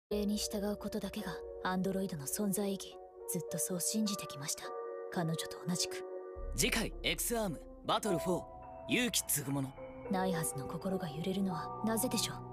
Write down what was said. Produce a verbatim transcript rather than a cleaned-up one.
命令に従うことだけがアンドロイドの存在意義。ずっとそう信じてきました。彼女と同じく。 次回 X アームバトルフォー勇気継ぐもの。 ないはずの心が揺れるのはなぜでしょう。